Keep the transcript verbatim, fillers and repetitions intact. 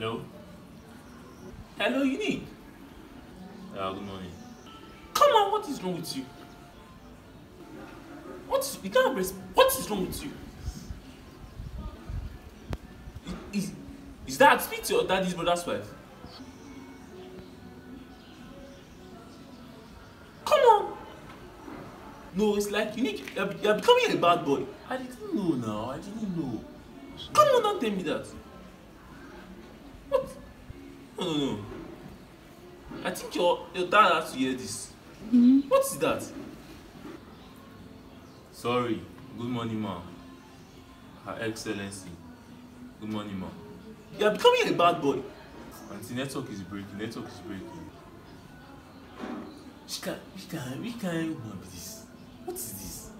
Hello? Hello, Unique. Yeah, good morning. Come on, what is wrong with you? What is, you can't res- what is wrong with you? Is, is that speak to your daddy's brother's wife? Come on. No, it's like Unique, you're, you're becoming a bad boy. I didn't know now. I didn't know. Come on, don't tell me that. What? No, no, no. I think your, your dad has to hear this. Mm-hmm. What is that? Sorry. Good morning, ma'am. Her Excellency. Good morning, ma'am. You're becoming a bad boy. Auntie, network is breaking. Network is breaking. Which kind, which kind, which kind woman be this? What is this?